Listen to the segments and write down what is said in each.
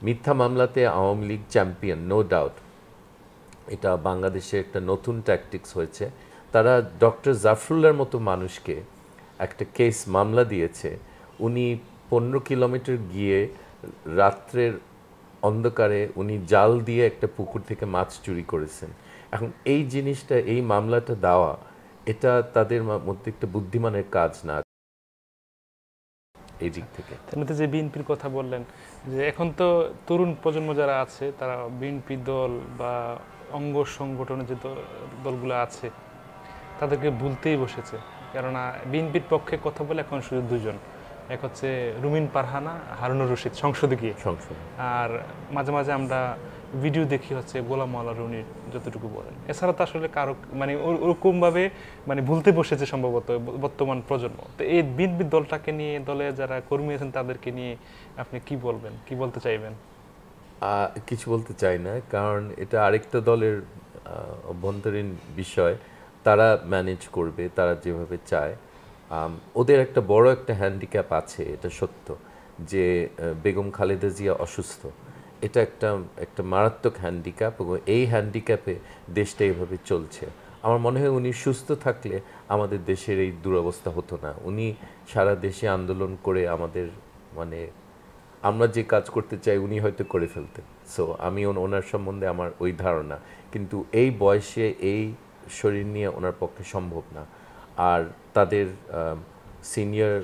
মিথ্যা মামলাতে Awami League champion, no doubt. এটা বাংলাদেশে একটা নতুন ট্যাকটিক্স হয়েছে। তারা ডক্টর জাফরুল্লাহর মতো মানুষকে একটা কেস মামলা দিয়েছে। উনি 15 কিলোমিটার গিয়ে রাত্রের অন্ধকারে উনি জাল দিয়ে একটা পুকুর থেকে মাছ চুরি করেছেন। এখন এই জিনিসটা, এই মামলাটা দেওয়া, এটা তাদের মধ্যে একটা বুদ্ধিমানের কাজ না এই দিক থেকে। তেমনিতে যে বিএনপির কথা বললেন, যে এখন তো তরুণ প্রজন্ম যারা আছে তারা বিএনপি দল বা অঙ্গ সংগঠনের যে দলগুলো আছে তাদেরকে ভুলতেই বসেছে। কেননা বিএনপির পক্ষে কথা বলে এখন শুধু দুজন, এক হচ্ছে রুমিন পারহানা, হারুনুর রশিদ সংসদে গিয়ে, আর মাঝে মাঝে আমরা ভিডিও দেখি হচ্ছে গোলাম মাওলা রনির যতটুকু বলেন। এছাড়া তো আসলে কারো মানে ওরকমভাবে মানে ভুলতে বসেছে সম্ভবত বর্তমান প্রজন্ম। তো এই বিএনপি দলটাকে নিয়ে, দলে যারা কর্মী আছেন তাদেরকে নিয়ে আপনি কি বলবেন, কি বলতে চাইবেন? কিছু বলতে চাই না, কারণ এটা আরেকটা দলের অভ্যন্তরীণ বিষয়। তারা ম্যানেজ করবে তারা যেভাবে চায়। ওদের একটা বড় একটা হ্যান্ডিক্যাপ আছে, এটা সত্য, যে বেগম খালেদা জিয়া অসুস্থ। এটা একটা মারাত্মক হ্যান্ডিক্যাপ, এবং এই হ্যান্ডিক্যাপে দেশটা এইভাবে চলছে। আমার মনে হয় উনি সুস্থ থাকলে আমাদের দেশের এই দুরবস্থা হতো না। উনি সারা দেশে আন্দোলন করে আমাদের মানে আমরা যে কাজ করতে চাই উনি হয়তো করে ফেলতেন। সো আমি ওনার সম্বন্ধে আমার ওই ধারণা, কিন্তু এই বয়সে এই শরীর নিয়ে ওনার পক্ষে সম্ভব না। আর তাদের সিনিয়র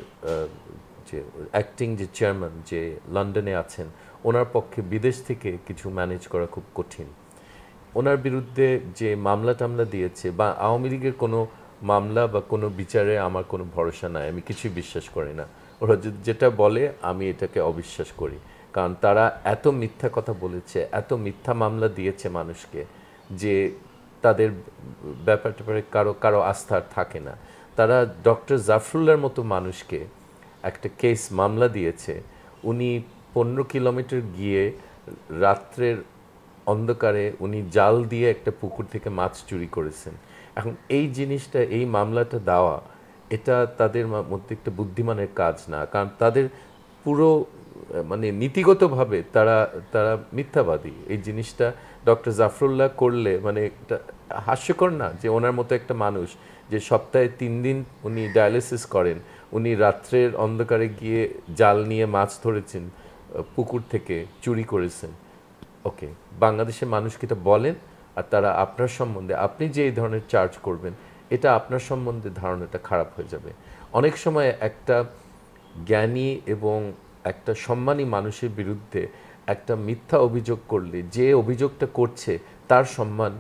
যে অ্যাক্টিং যে চেয়ারম্যান যে লন্ডনে আছেন, ওনার পক্ষে বিদেশ থেকে কিছু ম্যানেজ করা খুব কঠিন। ওনার বিরুদ্ধে যে মামলা টামলা দিয়েছে, বা আওয়ামী লীগের কোনো মামলা বা কোনো বিচারে আমার কোনো ভরসা নাই, আমি কিছুই বিশ্বাস করি না। ওরা যেটা বলে আমি এটাকে অবিশ্বাস করি, কারণ তারা এত মিথ্যা কথা বলেছে, এত মিথ্যা মামলা দিয়েছে মানুষকে, যে তাদের ব্যাপারে কারো আস্থা থাকে না। তারা ডক্টর জাফরুল্লাহর মতো মানুষকে একটা কেস মামলা দিয়েছে। উনি 15 কিলোমিটার গিয়ে রাত্রের অন্ধকারে উনি জাল দিয়ে একটা পুকুর থেকে মাছ চুরি করেছেন। এখন এই জিনিসটা, এই মামলাটা দেওয়া, এটা তাদের মধ্যে একটা বুদ্ধিমানের কাজ না, কারণ তাদের পুরো মানে নীতিগতভাবে তারা মিথ্যাবাদী। এই জিনিসটা ডক্টর জাফরুল্লাহ করলে মানে একটা হাস্যকর না, যে ওনার মতো একটা মানুষ যে সপ্তাহে 3 দিন উনি ডায়ালিসিস করেন, উনি রাত্রের অন্ধকারে গিয়ে জাল নিয়ে মাছ ধরেছেন, পুকুর থেকে চুরি করেছেন। ওকে, বাংলাদেশের মানুষকে এটা বলেন, আর তারা আপনার সম্বন্ধে, আপনি যে এই ধরনের চার্জ করবেন, এটা আপনার সম্বন্ধে ধারণাটা খারাপ হয়ে যাবে। অনেক সময় একটা জ্ঞানী এবং একটা সম্মানী মানুষের বিরুদ্ধে একটা মিথ্যা অভিযোগ করলে যে অভিযোগটা করছে তার সম্মান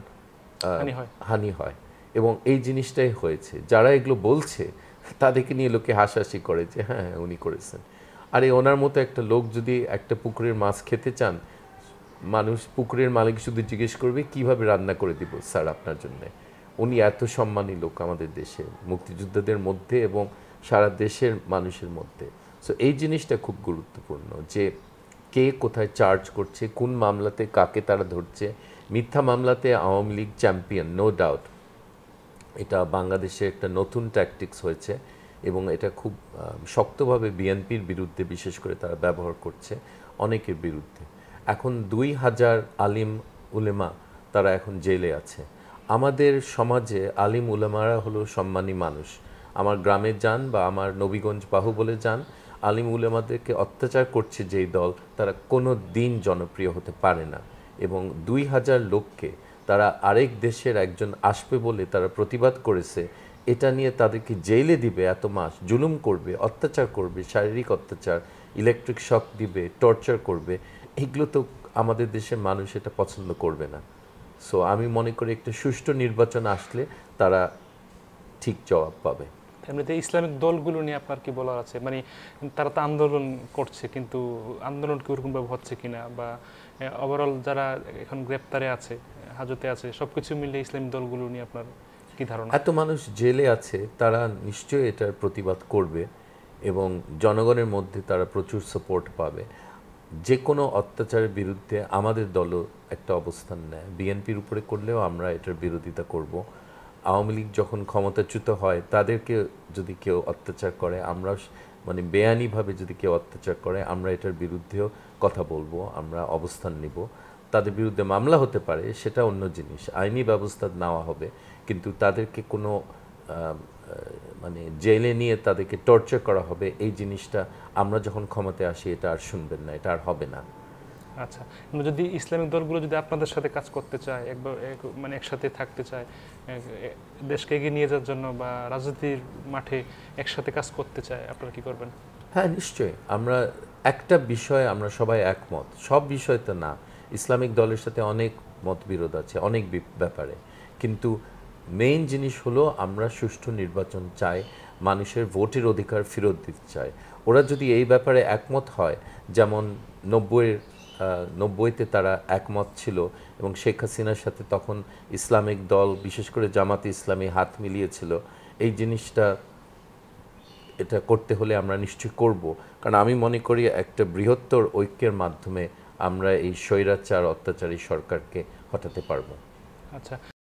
হানি হয়, এবং এই জিনিসটাই হয়েছে। যারা এগুলো বলছে তাদেরকে নিয়ে লোকে হাসাহাসি করে যে হ্যাঁ উনি করেছেন। আর এই ওনার মতো একটা লোক যদি একটা পুকুরের মাছ খেতে চান, মানুষ পুকুরের মালিক শুধু জিজ্ঞেস করবে কিভাবে রান্না করে দিব স্যার আপনার জন্য। উনি এত সম্মানী লোক আমাদের দেশে, মুক্তিযোদ্ধাদের মধ্যে এবং সারা দেশের মানুষের মধ্যে। সো এই জিনিসটা খুব গুরুত্বপূর্ণ, যে কে কোথায় চার্জ করছে, কোন মামলাতে কাকে তারা ধরছে। মিথ্যা মামলাতে Awami League champion, no doubt. এটা বাংলাদেশে একটা নতুন ট্যাকটিক্স হয়েছে, এবং এটা খুব শক্তভাবে বিএনপির বিরুদ্ধে বিশেষ করে তারা ব্যবহার করছে, অনেকের বিরুদ্ধে। এখন 2000 আলিম উলেমা তারা এখন জেলে আছে। আমাদের সমাজে আলিম উলেমারা হলো সম্মানী মানুষ। আমার গ্রামে যান বা আমার নবীগঞ্জ বাহুবলে যান, আলিম উলেমাদেরকে অত্যাচার করছে যেই দল, তারা কোনো দিন জনপ্রিয় হতে পারে না। এবং 2000 লোককে তারা আরেক দেশের একজন আসবে বলে তারা প্রতিবাদ করেছে, এটা নিয়ে তাদেরকে জেলে দিবে, এত মাস জুলুম করবে, অত্যাচার করবে, শারীরিক অত্যাচার, ইলেকট্রিক শক দিবে, টর্চার করবে। এগুলো তো আমাদের দেশের মানুষ এটা পছন্দ করবে না। সো আমি মনে করি একটা সুষ্ঠু নির্বাচন আসলে তারা ঠিক জবাব পাবে। এমনিতে ইসলামিক দলগুলো নিয়ে আপনার কি বলার আছে? মানে তারা তো আন্দোলন করছে, কিন্তু আন্দোলন কি ওরকমভাবে হচ্ছে কিনা, বা ওভারঅল যারা এখন গ্রেপ্তারে আছে, হাজতে আছে, সবকিছু মিলে ইসলামিক দলগুলো নিয়ে আপনার কি ধারণা? এত মানুষ জেলে আছে, তারা নিশ্চয়ই এটার প্রতিবাদ করবে, এবং জনগণের মধ্যে তারা প্রচুর সাপোর্ট পাবে। যে কোনো অত্যাচারের বিরুদ্ধে আমাদের দলও একটা অবস্থান নেয়। বিএনপির উপরে করলেও আমরা এটার বিরোধিতা করব। আওয়ামী লীগ যখন ক্ষমতাচ্যুত হয়, তাদেরকে যদি কেউ অত্যাচার করে, আমরা মানে বেআইনিভাবে যদি কেউ অত্যাচার করে, আমরা এটার বিরুদ্ধেও কথা বলবো, আমরা অবস্থান নিব। তাদের বিরুদ্ধে মামলা হতে পারে, সেটা অন্য জিনিস, আইনি ব্যবস্থা নেওয়া হবে, কিন্তু তাদেরকে কোনো মানে জেলে নিয়ে তাদেরকে টর্চার করা হবে এই জিনিসটা আমরা যখন ক্ষমতায় আসি এটা আর শুনবেন না, এটা আর হবে না। আচ্ছা, যদি ইসলামিক দলগুলো যদি আপনাদের সাথে কাজ করতে চায়, মানে একসাথে থাকতে চায়, দেশকে এগিয়ে নিয়ে যাওয়ার জন্য বা রাজনীতির মাঠে একসাথে কাজ করতে চায়, আপনারা কি করবেন? হ্যাঁ, নিশ্চয়ই। আমরা একটা বিষয়ে আমরা সবাই একমত, সব বিষয় তো না, ইসলামিক দলের সাথে অনেক মতবিরোধ আছে অনেক ব্যাপারে, কিন্তু মেইন জিনিস হলো আমরা সুষ্ঠু নির্বাচন চাই, মানুষের ভোটের অধিকার ফেরত দিতে চাই। ওরা যদি এই ব্যাপারে একমত হয়, যেমন 90-তে তারা একমত ছিল এবং শেখ হাসিনার সাথে তখন ইসলামিক দল বিশেষ করে জামাতে ইসলামী হাত মিলিয়েছিল, এই জিনিসটা এটা করতে হলে আমরা নিশ্চয়ই করব, কারণ আমি মনে করি একটা বৃহত্তর ঐক্যের মাধ্যমে আমরা এই স্বৈরাচার অত্যাচারী সরকারকে হটাতে পারবো। আচ্ছা।